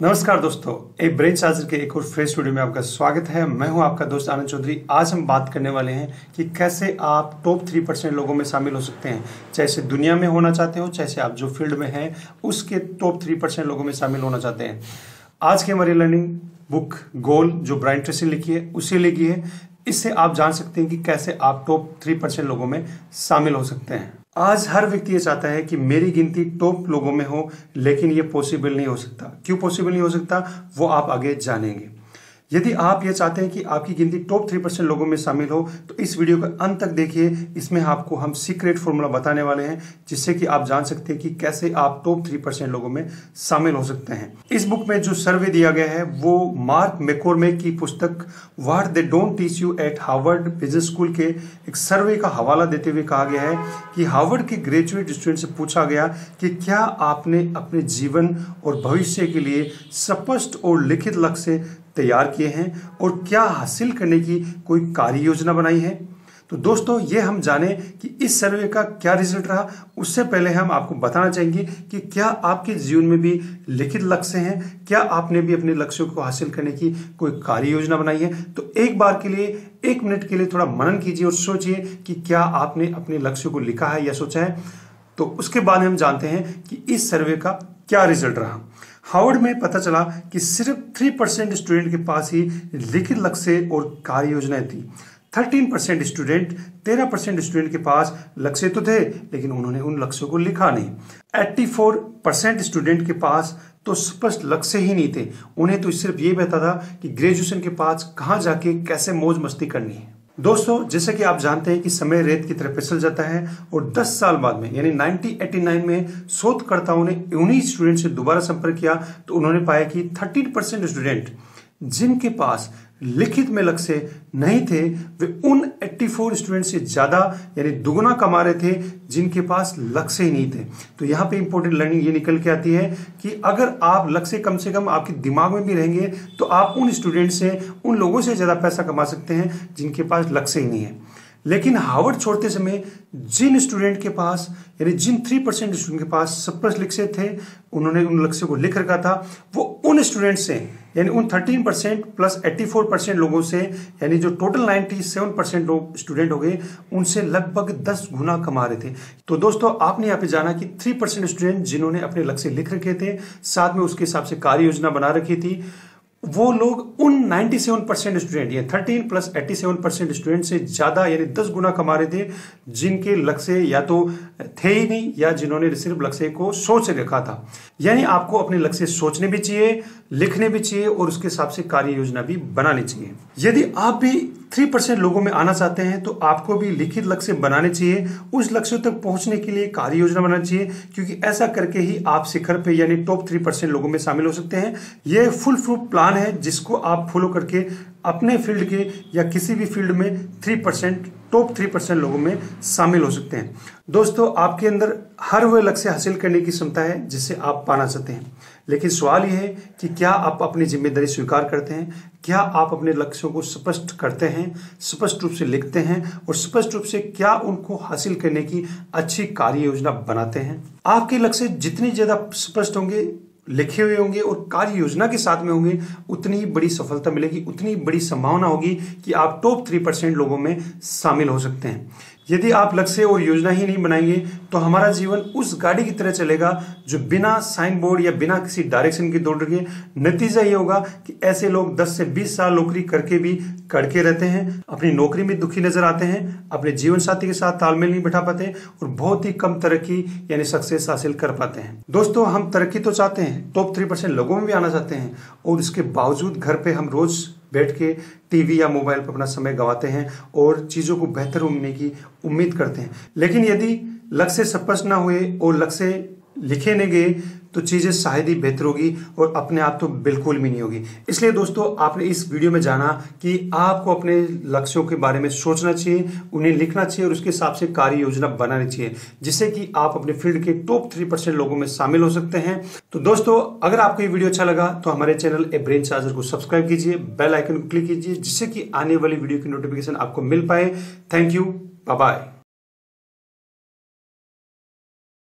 नमस्कार दोस्तों, एक ब्रेन चार्जर के एक और फ्रेश वीडियो में आपका स्वागत है। मैं हूं आपका दोस्त आनंद चौधरी। आज हम बात करने वाले हैं कि कैसे आप टॉप 3% लोगों में शामिल हो सकते हैं। चाहे दुनिया में होना चाहते हो, चाहे आप जो फील्ड में हैं उसके टॉप 3% लोगों में शामिल होना चाहते हैं। आज की हमारी लर्निंग बुक गोल जो ब्रायन ट्रेसी लिखी है उसे लिखी है। इससे आप जान सकते हैं कि कैसे आप टॉप 3% लोगों में शामिल हो सकते हैं। आज हर व्यक्ति ये चाहता है कि मेरी गिनती टॉप लोगों में हो, लेकिन ये पॉसिबल नहीं हो सकता। क्यों पॉसिबल नहीं हो सकता वो आप आगे जानेंगे। यदि आप ये चाहते हैं कि आपकी गिनती टॉप 3% लोगों में शामिल हो तो इस वीडियो का अंत तक देखिए। इसमें आपको हम सीक्रेट फॉर्मूला बताने वाले हैं जिससे कि आप जान सकते हैं कि कैसे आप टॉप 3% लोगों में शामिल हो सकते हैं। इस बुक में जो सर्वे दिया गया है वो मार्क मैककॉर्मेक की पुस्तक what they don't teach you at Harvard Business School के एक सर्वे का हवाला देते हुए कहा गया है कि हार्वर्ड के ग्रेजुएट स्टूडेंट से पूछा गया कि क्या आपने अपने जीवन और भविष्य के लिए स्पष्ट और लिखित लक्ष्य तैयार किए हैं और क्या हासिल करने की कोई कार्य योजना बनाई है। तो दोस्तों, ये हम जाने कि इस सर्वे का क्या रिजल्ट रहा, उससे पहले हम आपको बताना चाहेंगे कि क्या आपके जीवन में भी लिखित लक्ष्य हैं, क्या आपने भी अपने लक्ष्यों को हासिल करने की कोई कार्य योजना बनाई है। तो एक बार के लिए 1 मिनट के लिए थोड़ा मनन कीजिए और सोचिए कि क्या आपने अपने लक्ष्यों को लिखा है या सोचा है। तो उसके बाद हम जानते हैं कि इस सर्वे का क्या रिजल्ट रहा। हार्वर्ड में पता चला कि सिर्फ 3% स्टूडेंट के पास ही लिखित लक्ष्य और कार्य योजनाएं थी। 13% स्टूडेंट 13% स्टूडेंट के पास लक्ष्य तो थे, लेकिन उन्होंने उन लक्ष्यों को लिखा नहीं। 84% स्टूडेंट के पास तो स्पष्ट लक्ष्य ही नहीं थे। उन्हें तो सिर्फ ये पता था कि ग्रेजुएशन के पास कहाँ जाके कैसे मौज मस्ती करनी है। दोस्तों, जैसे कि आप जानते हैं कि समय रेत की तरह फिसल जाता है और 10 साल बाद में यानी 1989 में शोधकर्ताओं ने उन्हीं स्टूडेंट से दोबारा संपर्क किया तो उन्होंने पाया कि 13% स्टूडेंट जिनके पास लिखित में लक्ष्य नहीं थे वे उन 84 स्टूडेंट से ज्यादा यानी दुगुना कमा रहे थे जिनके पास लक्ष्य ही नहीं थे। तो यहाँ पे इंपॉर्टेंट लर्निंग ये निकल के आती है कि अगर आप लक्ष्य कम से कम आपके दिमाग में भी रहेंगे तो आप उन स्टूडेंट से, उन लोगों से ज्यादा पैसा कमा सकते हैं जिनके पास लक्ष्य ही नहीं है। लेकिन हार्वर्ड छोड़ते समय जिन स्टूडेंट के पास यानी जिन 3% स्टूडेंट के पास स्पष्ट लक्ष्य थे, उन्होंने उन लक्ष्य को लिख रखा था, वो उन स्टूडेंट से यानी उन 13% प्लस 84% लोगों से यानी जो टोटल 97% लोग स्टूडेंट हो गए उनसे लगभग 10 गुना कमा रहे थे। तो दोस्तों, आपने यहाँ पे जाना कि 3% स्टूडेंट जिन्होंने अपने लक्ष्य लिख रखे थे, साथ में उसके हिसाब से कार्य योजना बना रखी थी, वो लोग उन 97% स्टूडेंट ये 13 प्लस 87% स्टूडेंट से ज्यादा यानी 10 गुना कमा रहे थे जिनके लक्ष्य या तो थे ही नहीं या जिन्होंने सिर्फ लक्ष्य को सोच रखा था। यानी आपको अपने लक्ष्य सोचने भी चाहिए, लिखने भी चाहिए और उसके हिसाब से कार्य योजना भी बनानी चाहिए। यदि आप भी 3% लोगों में आना चाहते हैं तो आपको भी लिखित लक्ष्य बनाने चाहिए, उस लक्ष्य तक पहुंचने के लिए कार्य योजना बनानी चाहिए, क्योंकि ऐसा करके ही आप शिखर पे यानी टॉप 3% लोगों में शामिल हो सकते हैं। यह फुल प्रूफ प्लान है जिसको आप फॉलो करके अपने फील्ड के या किसी भी फील्ड में 3% टॉप 3% लोगों में शामिल हो सकते हैं। दोस्तों, आपके अंदर हर वह लक्ष्य हासिल करने की क्षमता है जिसे आप पाना चाहते हैं, लेकिन सवाल यह है कि क्या आप अपनी जिम्मेदारी स्वीकार करते हैं, क्या आप अपने लक्ष्यों को स्पष्ट करते हैं, स्पष्ट रूप से लिखते हैं और स्पष्ट रूप से क्या उनको हासिल करने की अच्छी कार्य योजना बनाते हैं। आपके लक्ष्य जितने ज्यादा स्पष्ट होंगे, लिखे हुए होंगे और कार्य योजना के साथ में होंगे, उतनी ही बड़ी सफलता मिलेगी, उतनी बड़ी संभावना होगी कि आप टॉप 3% लोगों में शामिल हो सकते हैं। यदि आप लक्ष्य और योजना ही नहीं बनाएंगे तो हमारा जीवन उस गाड़ी की तरह चलेगा जो बिना साइन बोर्ड या बिना किसी डायरेक्शन की दौड़ रही है। नतीजा ये होगा कि ऐसे लोग 10 से 20 साल नौकरी करके भी करके रहते हैं, अपनी नौकरी में दुखी नजर आते हैं, अपने जीवन साथी के साथ तालमेल नहीं बैठा पाते और बहुत ही कम तरक्की यानी सक्सेस हासिल कर पाते हैं। दोस्तों, हम तरक्की तो चाहते हैं, टॉप 3% लोगों में भी आना चाहते हैं और इसके बावजूद घर पे हम रोज बैठ के टीवी या मोबाइल पर अपना समय गंवाते हैं और चीजों को बेहतर होने की उम्मीद करते हैं। लेकिन यदि लक्ष्य स्पष्ट ना हुए और लक्ष्य लिखे नहीं गए तो चीजें शायद ही बेहतर होगी और अपने आप तो बिल्कुल भी नहीं होगी। इसलिए दोस्तों, आपने इस वीडियो में जाना कि आपको अपने लक्ष्यों के बारे में सोचना चाहिए, उन्हें लिखना चाहिए और उसके हिसाब से कार्य योजना बनानी चाहिए जिससे कि आप अपने फील्ड के टॉप 3% लोगों में शामिल हो सकते हैं। तो दोस्तों, अगर आपको ये वीडियो अच्छा लगा तो हमारे चैनल ए ब्रेन चार्जर को सब्सक्राइब कीजिए, बेल आइकन को क्लिक कीजिए जिससे कि आने वाली वीडियो की नोटिफिकेशन आपको मिल पाए। Thank you, bye bye.